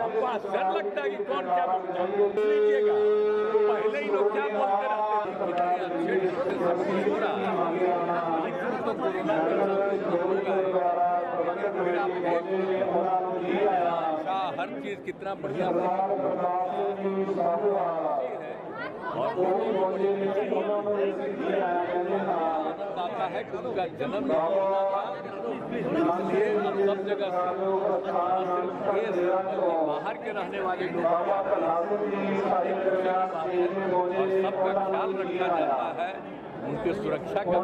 हमको आश्चर्य लगता है कि कौन क्या बोलता है। लीजिएगा पहले ही लोग क्या बोलते रहते थे। हर चीज कितना बढ़िया आनंद आता है कि उनका जन्म इसलिए सब जगह बाहर के रहने वाले लोग और सबका ख्याल रखा जाता है, उनकी सुरक्षा का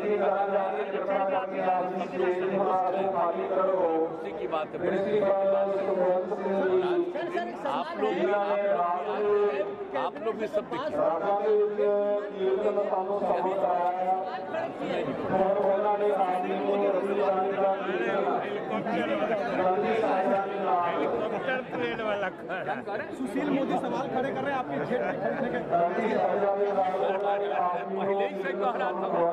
खुशी की बात है, बड़ी आप लोग भी सब सुशील मोदी सवाल खड़े कर रहे हैं आपके पहले ही से कह रहा था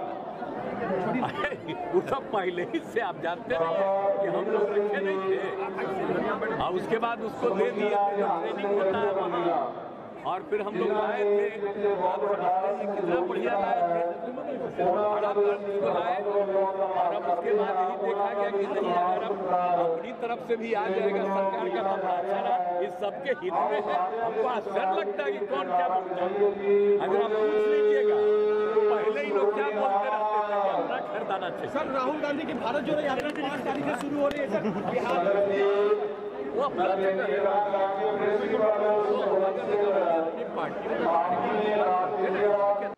वो सब पहले ही से आप जानते हैं कि हम लोग रखे नहीं थे और उसके बाद उसको दे दिया ट्रेनिंग होता है वहाँ और फिर हम लोग लाए थे, आप समझते हैं कितना बढ़िया लाए थे, बड़ा उसको लाए और अब उसके बाद यही देखा गया कि नहीं अगर अब अपनी तरफ से भी आ जाएगा सरकार का तो अच्छा रहा, इस सबके हित में है। हमको आश्चर्य लगता है कि कौन क्या बोलता है। अगर आप पूछ लीजिएगा तो पहले ही लोग क्या बोलते रहते थे कि अपना घर दाना चाहिए। सर राहुल गांधी की भारत जोड़ो यात्रा 5 तारीख से शुरू हो रही है सर बिहार वो अपना जगह है, अपनी पार्टी